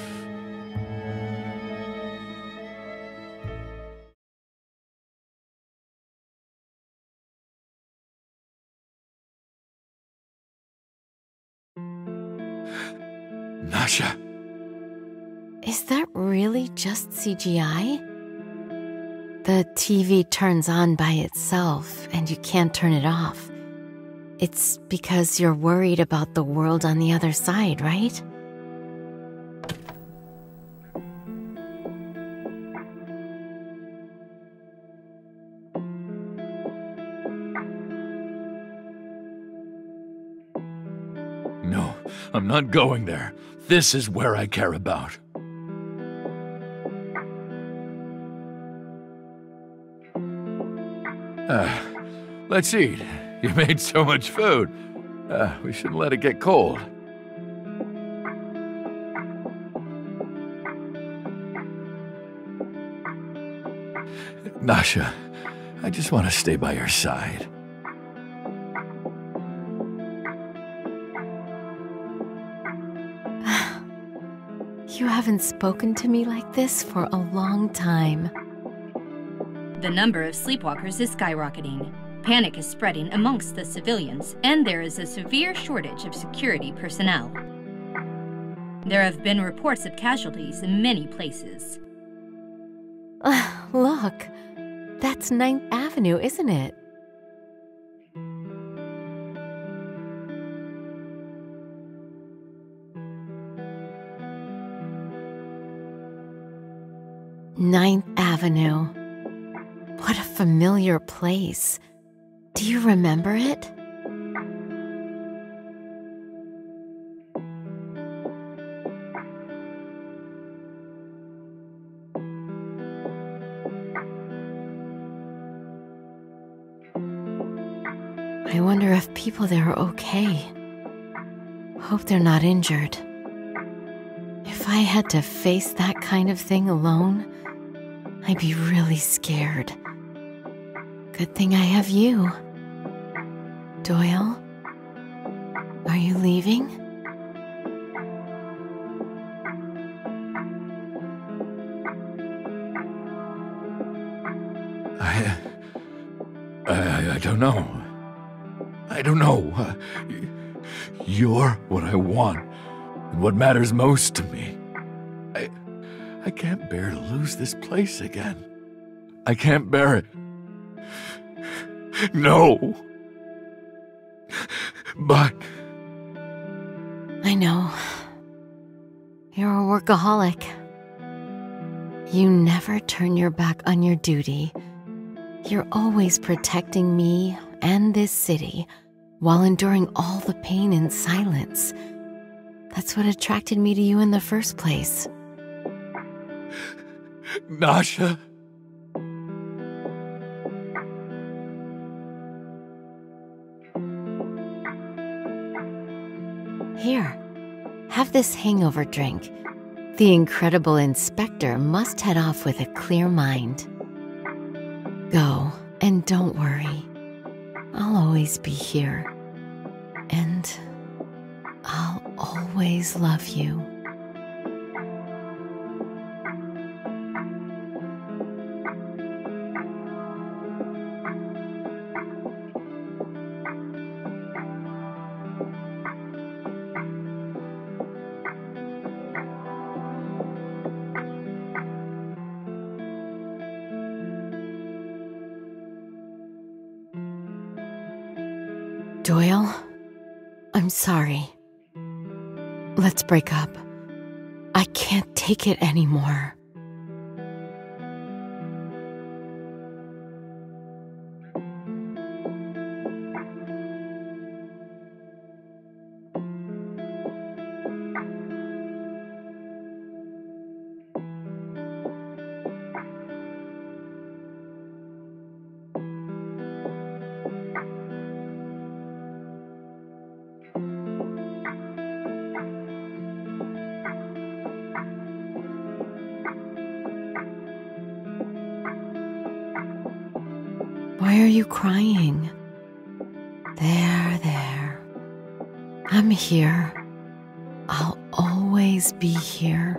[SPEAKER 8] Nasha.
[SPEAKER 6] Is that really just CGI? The TV turns on by itself and you can't turn it off. It's because you're worried about the world on the other side, right?
[SPEAKER 8] No, I'm not going there. This is where I care about. Let's eat. You made so much food. We shouldn't let it get cold. Nasha, I just want to stay by your side.
[SPEAKER 6] You haven't spoken to me like this for a long time.
[SPEAKER 7] The number of sleepwalkers is skyrocketing. Panic is spreading amongst the civilians, and there is a severe shortage of security personnel. There have been reports of casualties in many places.
[SPEAKER 6] Look, that's 9th Avenue, isn't it? Ninth Avenue. What a familiar place. Do you remember it? I wonder if people there are okay. Hope they're not injured. If I had to face that kind of thing alone, I'd be really scared. Good thing I have you. Doyle, are you leaving?
[SPEAKER 8] I don't know. I don't know. You're what I want, and what matters most to me. I can't bear to lose this place again. I can't bear it. No. But...
[SPEAKER 6] I know. You're a workaholic. You never turn your back on your duty. You're always protecting me and this city while enduring all the pain in silence. That's what attracted me to you in the first place.
[SPEAKER 8] Nasha?
[SPEAKER 6] Here, have this hangover drink. The incredible inspector must head off with a clear mind. Go, and don't worry. I'll always be here. And I'll always love you. Doyle, I'm sorry. Let's break up. I can't take it anymore. Why are you crying? There. I'm here. I'll always be here.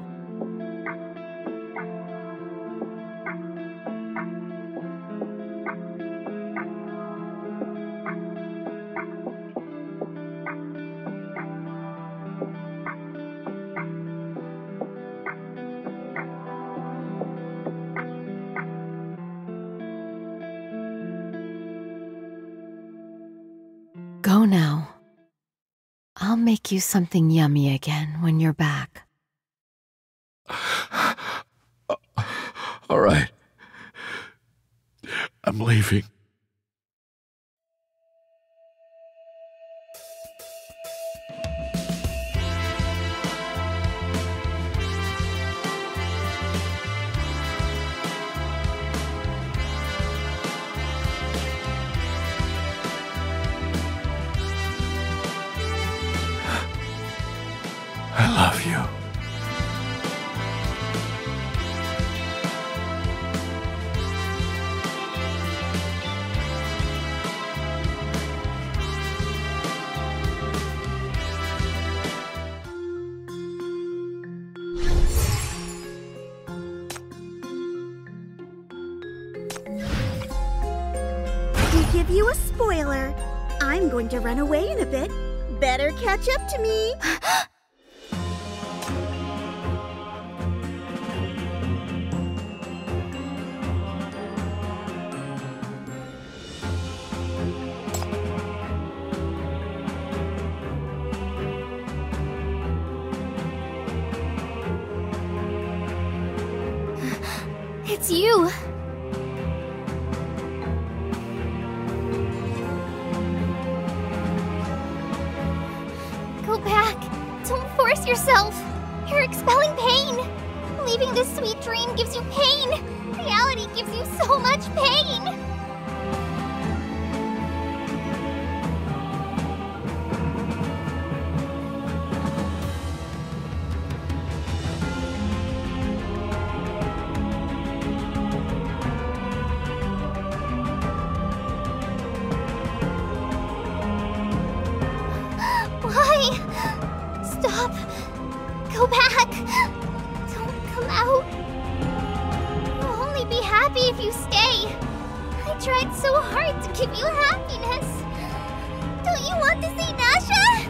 [SPEAKER 6] Go now. I'll make you something yummy again when you're back.
[SPEAKER 8] All right. I'm leaving. I love you.
[SPEAKER 15] To give you a spoiler, I'm going to run away in a bit. Better catch up to me.
[SPEAKER 2] It's you! Go back! Don't force yourself! You're expelling pain! Leaving this sweet dream gives you pain! Reality gives you so much pain! Stop! Go back! Don't come out! You'll only be happy if you stay! I tried so hard to give you happiness! Don't you want to see Nasha?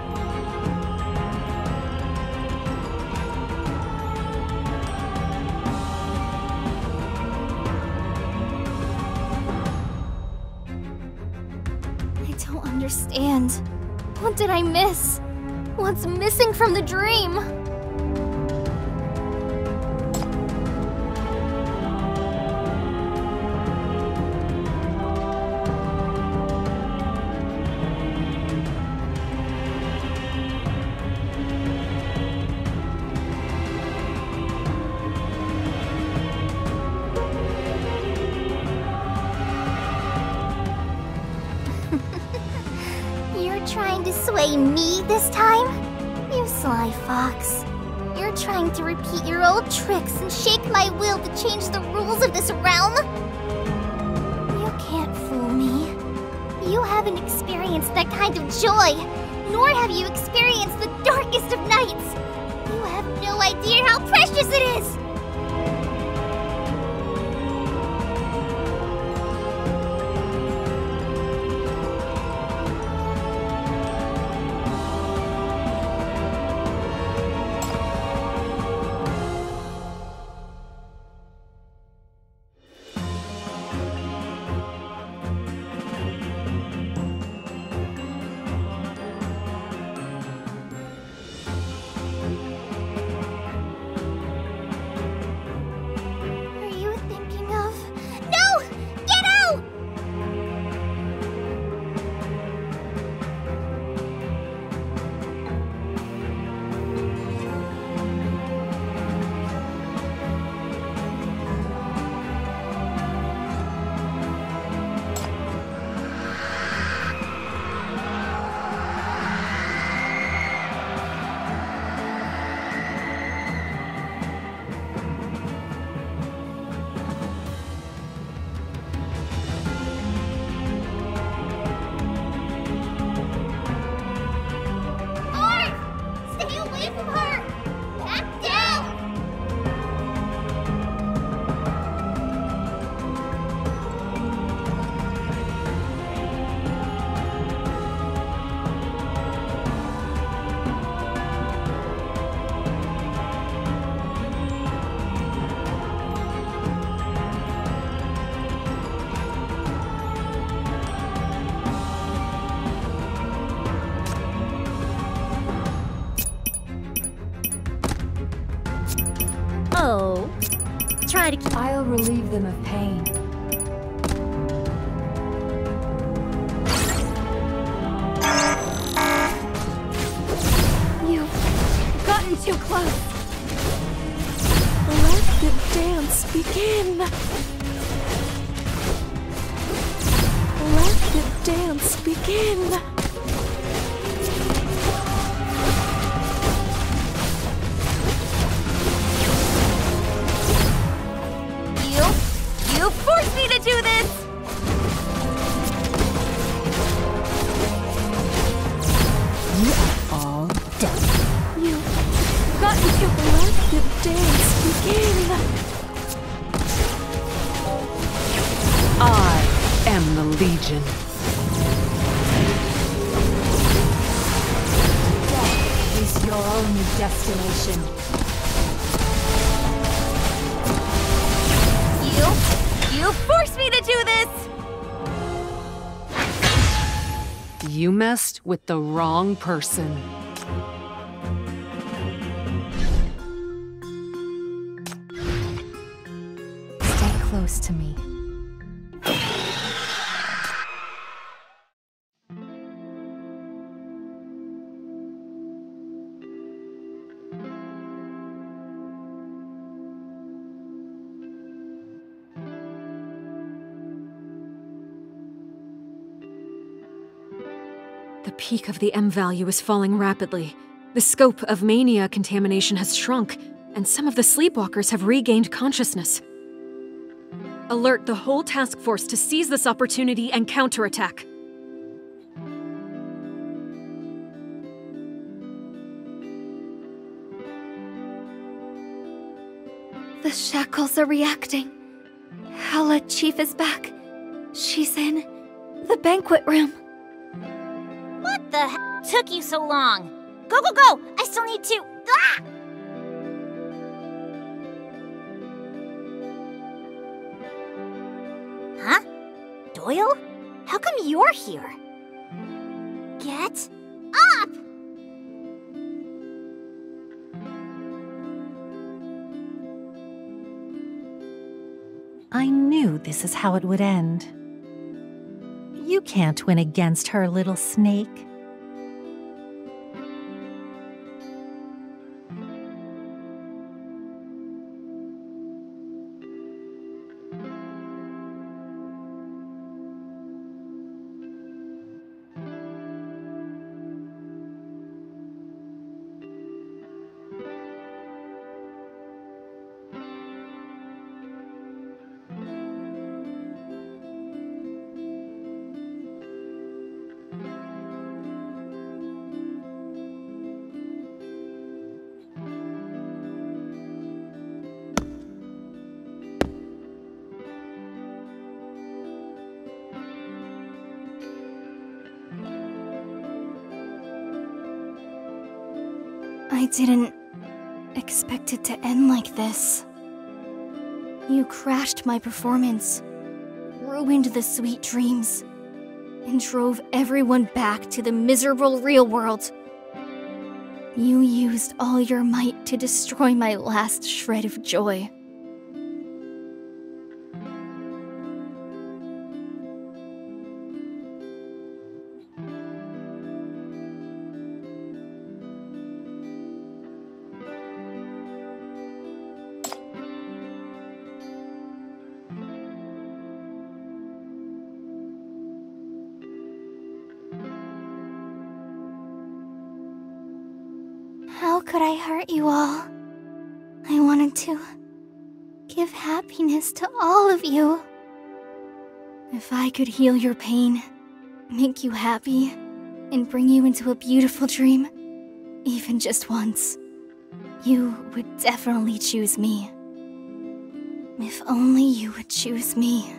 [SPEAKER 2] I don't understand. What did I miss? What's missing from the dream?
[SPEAKER 12] to sway me this time? You sly fox. You're trying to repeat your old tricks and shake my will to change the rules of this realm? You can't fool me. You haven't experienced that kind of joy, nor have you experienced the darkest of nights. You have no idea how precious it is!
[SPEAKER 11] Oh. Try to keep... I'll relieve them of pain. You've gotten too close.
[SPEAKER 14] Let the dance begin. Let the dance begin.
[SPEAKER 11] You forced me to do this!
[SPEAKER 14] You are all done. You've got to let the dance begin.
[SPEAKER 5] I am the Legion.
[SPEAKER 11] Death is your only destination. You forced me to do this!
[SPEAKER 5] You messed with the wrong person.
[SPEAKER 11] Stay close to me.
[SPEAKER 5] The peak of the M value is falling rapidly. The scope of mania contamination has shrunk, and some of the sleepwalkers have regained consciousness. Alert the whole task force to seize this opportunity and counterattack.
[SPEAKER 11] The shackles are reacting. Hela Chief is back. She's in the banquet room.
[SPEAKER 12] What the heck took you so long? Go, go, go! I still need to... Ah! Huh? Doyle? How come you're here? Get up!
[SPEAKER 4] I knew this is how it would end. You can't win against her, little snake.
[SPEAKER 2] I didn't expect it to end like this. You crashed my performance, ruined the sweet dreams, and drove everyone back to the miserable real world. You used all your might to destroy my last shred of joy. How could I hurt you all? I wanted to give happiness to all of you. If I could heal your pain, make you happy, and bring you into a beautiful dream, even just once, you would definitely choose me. If only you would choose me.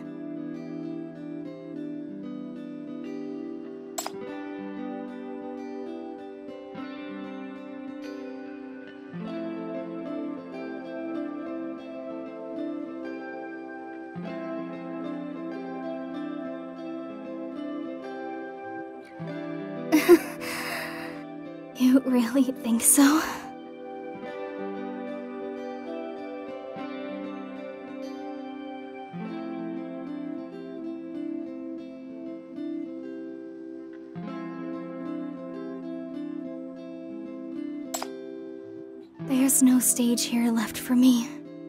[SPEAKER 2] You really think so? There's no stage here left for me.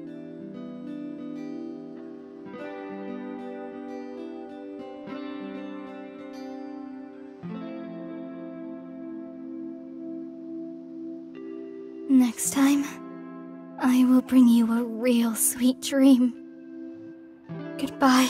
[SPEAKER 2] Next time, I will bring you a real sweet dream. Goodbye.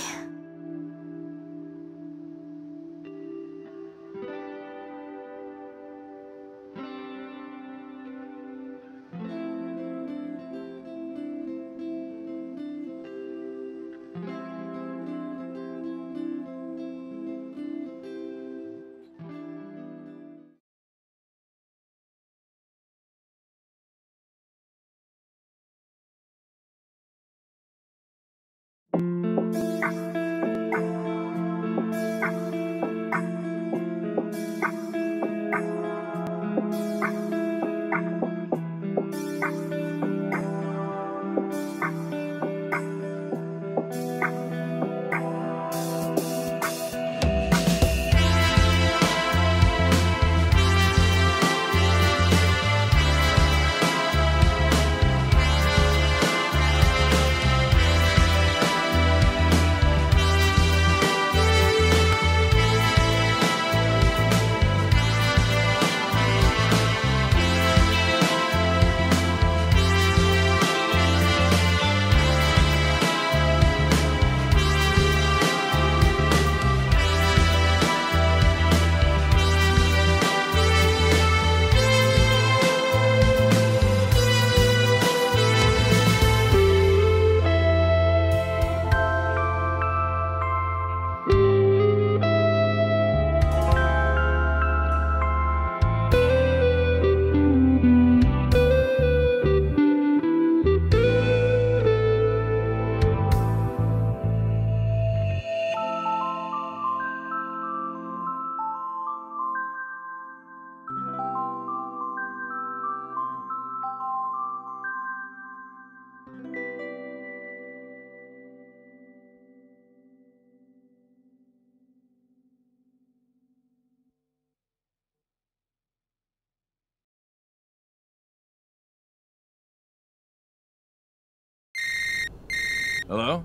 [SPEAKER 8] Hello?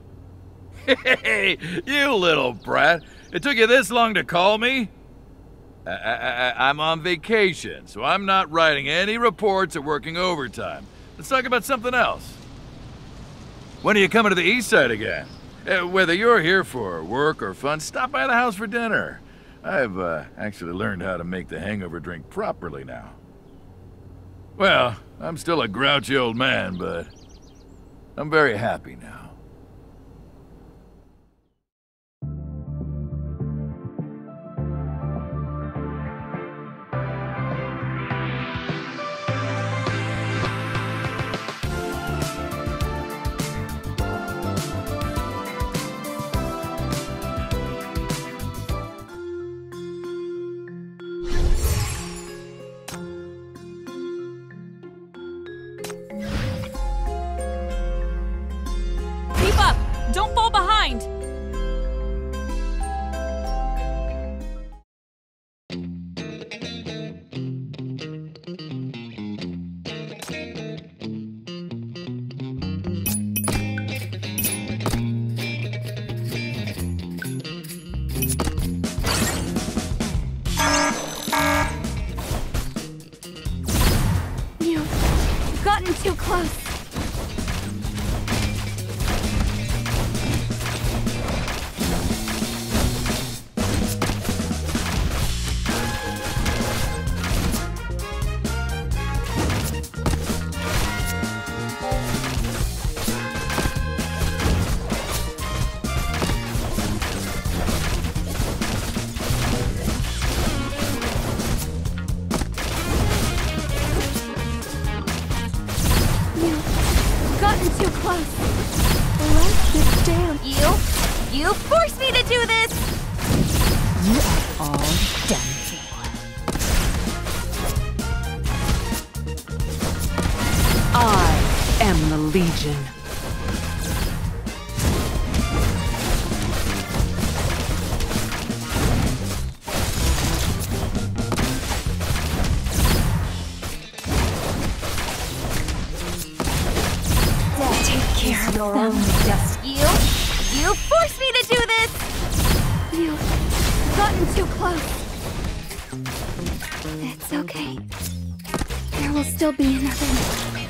[SPEAKER 8] Hey, you little brat. It took you this long to call me? I'm on vacation, so I'm not writing any reports or working overtime. Let's talk about something else. When are you coming to the east side again? Whether you're here for work or fun, stop by the house for dinner. I've actually learned how to make the hangover drink properly now. Well, I'm still a grouchy old man, but I'm very happy now.
[SPEAKER 14] all done for.
[SPEAKER 5] I am the Legion.
[SPEAKER 11] Take care of
[SPEAKER 14] your own destiny.
[SPEAKER 11] You forced me to do this! You've gotten too close. It's okay. There will still be another night.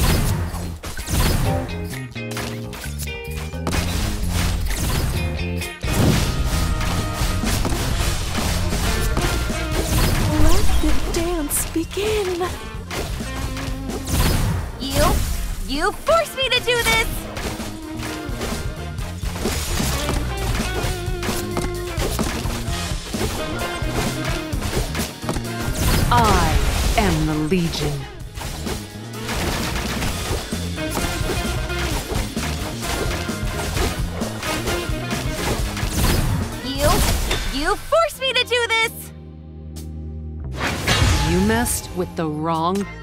[SPEAKER 14] Let the dance begin.
[SPEAKER 11] You forced me to do this!
[SPEAKER 5] I am the Legion.
[SPEAKER 11] You forced me to do this!
[SPEAKER 5] You messed with the wrong